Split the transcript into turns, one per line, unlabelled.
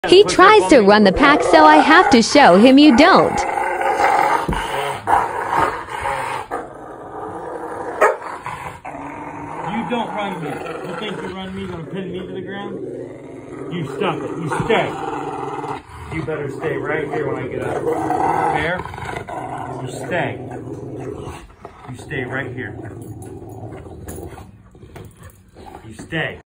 He tries to run the pack, so I have to show him you don't.
You don't run me. You think you run me, you're gonna pin me to the ground? You stop it. You stay. You better stay right here when I get up. Fair? You stay. You stay right here. You stay.